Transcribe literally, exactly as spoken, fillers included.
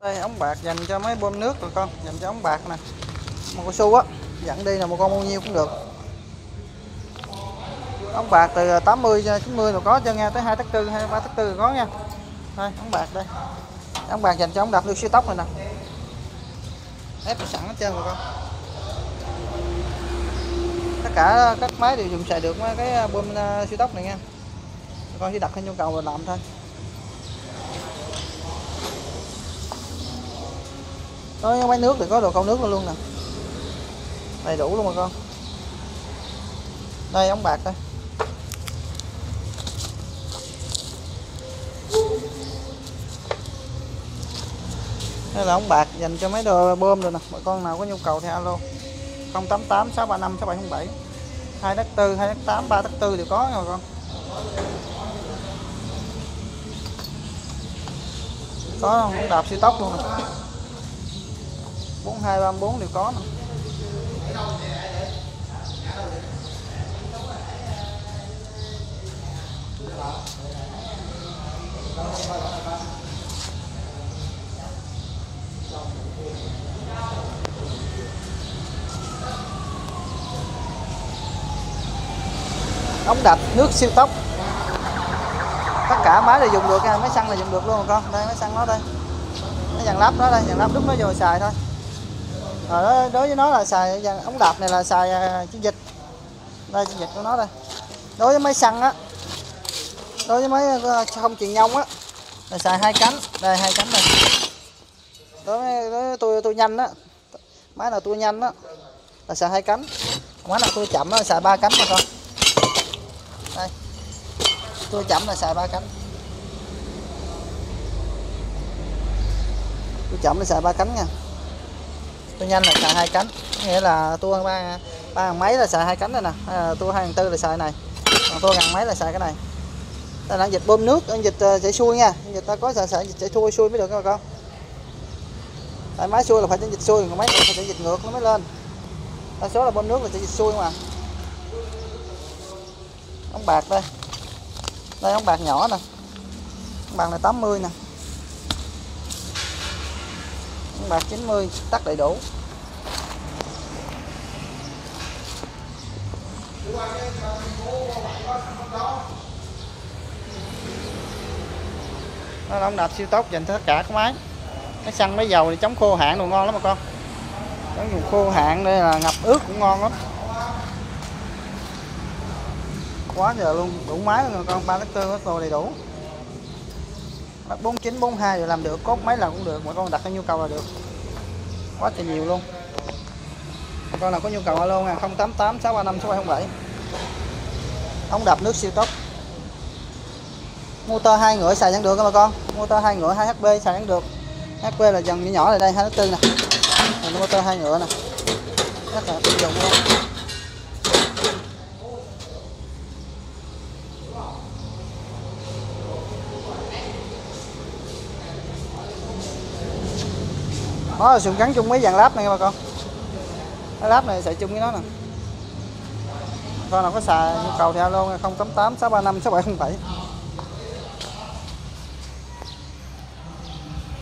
Đây ống bạc dành cho máy bơm nước rồi con, dành cho ống bạc nè, một cao su á, dẫn đi là một con bao nhiêu cũng được. Ống bạc từ tám mươi chín mươi rồi có cho nghe, tới hai tấc tư hay ba tấc tư có nha. Đây ống bạc đây, ống bạc dành cho ống đạp nước siêu tốc này nè, ép sẵn hết trơn rồi con. Tất cả các máy đều dùng xài được mấy cái bơm siêu tốc này nha, con chỉ đặt theo nhu cầu rồi làm thôi. Có máy nước thì có đồ câu nước luôn nè, đầy đủ luôn rồi con. Đây ống bạc đây, đây là ống bạc dành cho mấy đồ bơm rồi nè. Mọi con nào có nhu cầu thì alo không tám tám sáu ba năm sáu bảy không bảy, hai tấc tư hai tấc tám ba tấc tư đều có nha con. Có ống đạp siêu tốc luôn nè, bốn hai ba bốn đều có nè. Ống đạp nước siêu tốc, tất cả máy đều dùng được nha, máy xăng là dùng được luôn rồi con. Đây máy xăng nó đây, cái dàn lắp nó đây, dàn lắp đúc nó vô xài thôi. Rồi đối với nó là xài dàn ống đạp này là xài chiến dịch, đây chiến dịch của nó đây. Đối với máy xăng á, đối với máy không truyền nhông á là xài hai cánh, đây hai cánh đây. Đối với, đối với tôi tôi nhanh á, máy nào tôi nhanh á là xài hai cánh, máy nào tôi chậm á là xài ba cánh mà con. Đây tôi chậm là xài ba cánh, tôi chậm là xài ba cánh nha, tôi nhanh là xài hai cánh, nghĩa là tôi ba ba mấy là xài hai cánh đây nè, à, tôi hai tư là xài này, còn tôi ngàn mấy là xài cái này. Đây là dịch bơm nước, dịch chạy xuôi nha, dịch ta có xài xài dịch chạy xuôi xuôi mới được các bà con. Tại máy xuôi là phải chạy dịch xuôi, còn máy này phải chạy dịch ngược nó mới lên. Đa số là bơm nước là chạy dịch xuôi mà. Ống bạc đây, đây ống bạc nhỏ nè, ống bạc này tám mươi nè, ống bạc chín mươi tắt đầy đủ. Đó là ống đạp siêu tốc dành cho tất cả các máy. Máy xăng máy dầu thì chống khô hạn đồ ngon lắm mà con, chống dùng khô hạn đây là ngập ướt cũng ngon lắm. Quá giờ luôn, đủ máy rồi con, ba tấc tư có đồ đầy đủ. bốn chín bốn hai đều làm được, cốt mấy lần cũng được, mọi con đặt theo nhu cầu là được. Quá trời nhiều luôn. Mọi con nào có nhu cầu alo nha, không tám tám sáu ba năm sáu bảy không bảy. Ống đạp nước siêu tốc. Motor hai ngựa xài vẫn được các bà con. Motor hai ngựa hai hát pê xài vẫn được. hát pê là dòng nhỏ nhỏ này đây, hai tấc tư nè. Rồi motor hai ngựa nè. Rất là tiện dụng luôn. Đó là sườn gắn chung với dàn láp này bà con. Cái láp này xài chung với nó nè. Con nào có xài nhu cầu thì alo không tám tám sáu ba năm sáu bảy không bảy.